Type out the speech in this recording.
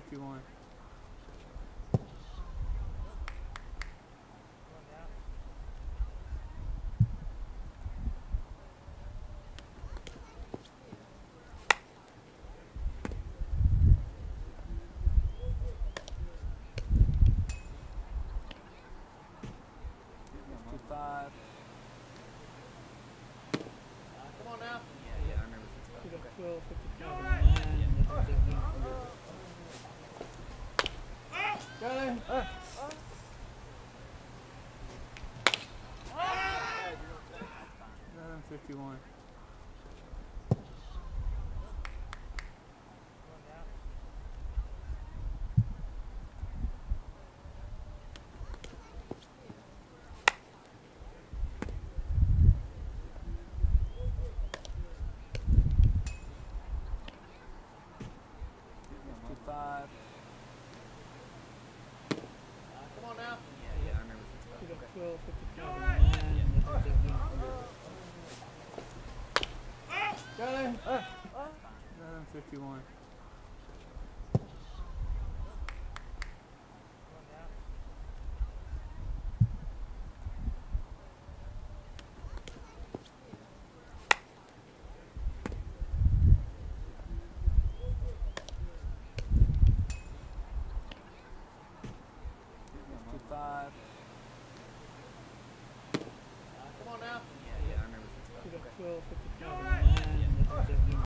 11:51. Five. Come on now. Yeah, I remember 12, 55, Go there. 11:51. Five. Come on now. Yeah, I remember 12, 55, Go there. 11:51.